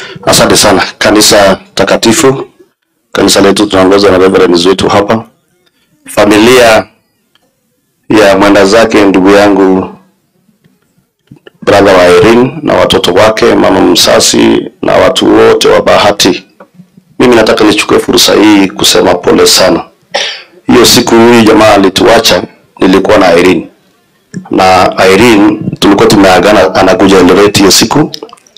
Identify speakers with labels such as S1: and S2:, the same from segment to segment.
S1: Asante sana. Kanisa takatifu, kanisa letu tunaongozwa na reverend wetu hapa. Familia ya mwenda zake ndugu yangu brother wa Irene na watoto wake, mama msasi na watu wote wa Bahati. Mimi nataka nichukue fursa hii kusema pole sana. Hiyo siku hii jamaa alituacha, nilikuwa na Irene. Na Irene tulikuwa tumeagana anakuja Eldoret hiyo siku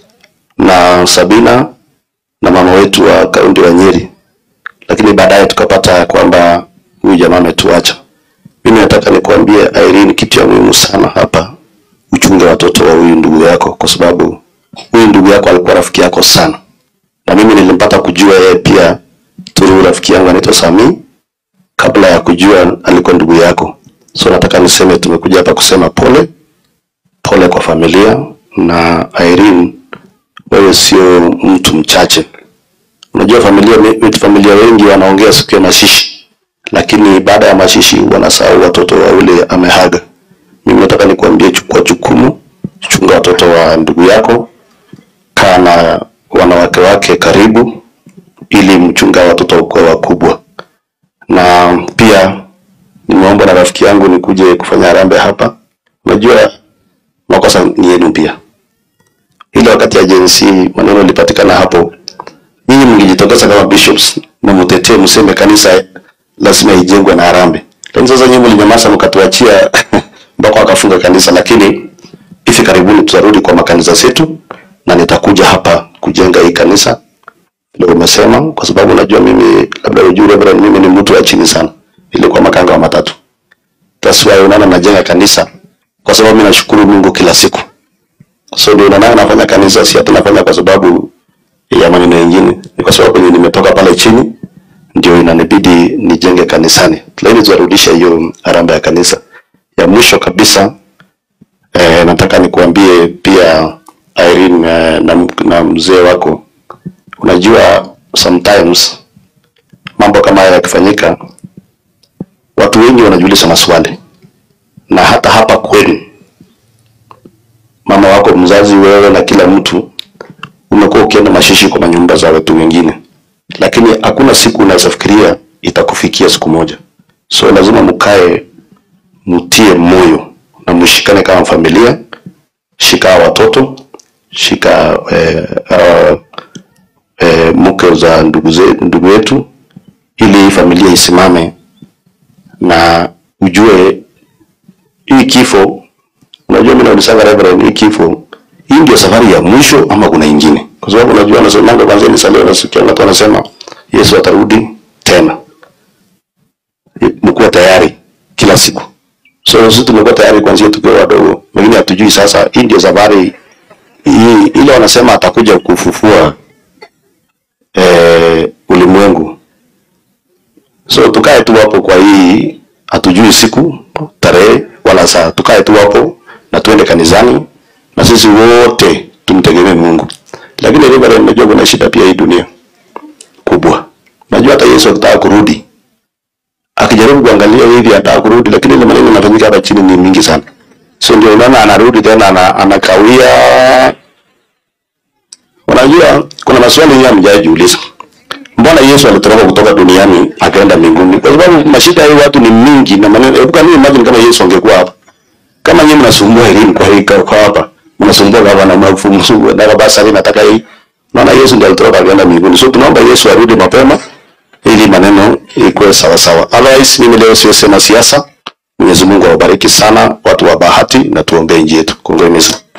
S1: na Sabina na mama wetu wa kaunti wa Nyeri. Lakini baadaye tukapata kwamba huyu jamaa ametuacha. Mimi nataka nikwambie Irene, kitu ya muhimu sana hapa, uchunge watoto wa huyu ndugu yako, kwa sababu huyu ndugu yako alikuwa rafiki yako sana. Na mimi nilimpata kujua yeye pia turu rafiki yangu anaitwa Sami kabla ya kujua alikuwa ndugu yako. So nataka niseme tumekuja hapa kusema pole kwa familia. Na Irene, wewe sio mtu mchache. Unajua familia wengi wanaongea siku ya mashishi, lakini baada ya mashishi wanasahau watoto wa ule amehaga. Mimi nataka nikwambie, chukua jukumu, chunga watoto wa ndugu yako, kaa na wanawake wake karibu ili mchunga watoto kwa wakubwa. Na pia nimeomba na rafiki yangu nikuje kufanya harambee hapa. Unajua makosa ni yenu pia. Ile wakati ya agency maneno yalipatikana hapo, nyinyi mngejitokeza kama bishops na mtetee mseme kanisa lazima ijengwe na harambee. Lakini sasa nyinyi mlinyamaza mkatuachia mpaka wakafunga kanisa. Lakini hivi karibuni tutarudi kwa makanisa zetu na nitakuja hapa kujenga hii kanisa leo umesema, kwa sababu unajua mimi labda ujue bado mimi ni mtu wa chini sana. Nilikuwa makanga wa matatu. That's why unaona najenga kanisa, kwa sababu mimi nashukuru Mungu kila siku. So ndio unaona nafanya kanisa, si hata nafanya kwa sababu ya maneno mengine. Ni kwa sababu nimetoka pale chini ndio inanibidi nijenge kanisani. Lakini tuarudisha hiyo harambee ya kanisa. Ya mwisho kabisa nataka nikuambie pia Irene na mzee wako, unajua sometimes mambo kama haya yakifanyika watu wengi wanajiuliza maswali. Na hata hapa kwenu mama wako mzazi, wewe na kila mtu umekuwa ukienda mashishi kwa manyumba za watu wengine, lakini hakuna siku unazofikiria itakufikia siku moja. So lazima mkae, mtie moyo na mshikane kama familia. Shika watoto, shika mke za ndugu yetu, ili familia isimame. Na ujue hii kifo, unajua mimi naulisanga reverend, hii kifo hii ndio safari ya mwisho ama kuna nyingine? Kwa sababu unajua anasema kwanza ni salio na sikia watu wanasema Yesu atarudi tena. Mkuwa tayari kila siku. So sisi tumekuwa tayari kuanzia tukiwa wadogo. Wengine hatujui sasa hii ndio safari hii, ile wanasema atakuja kufufua ulimwengu. So tukae tu hapo kwa hii, hatujui siku, tarehe wala saa. Tukae tu hapo na tuende kanisani na sisi wote tumtegemee Mungu. Lakini leo najua kuna shida pia hii dunia kubwa. Najua hata Yesu akitaka kurudi, akijaribu kuangalia hivi ataka kurudi, lakini ile maneno yanafanyika hapa chini ni mingi sana. So ndio unaona anarudi tena anakawia. Unajua kuna maswali nyingi mjajiuliza. Mbona Yesu alitoroka kutoka duniani akaenda mbinguni? Kwa sababu mashida ya watu ni mingi na maneno. Hebu kama imagine kama Yesu angekuwa hapa. Kama nyinyi mnasumbua elimu kwa hapa, mnasumbua hapa na mafumu na basi nataka hii. Naona Yesu ndiye alitoroka akaenda mbinguni. So tunaomba Yesu arudi mapema ili maneno ikuwe sawa sawa. Otherwise mimi leo siyo sema siasa. Mwenyezi Mungu awabariki sana watu wa Bahati na tuombee nchi yetu. Kongeni sana.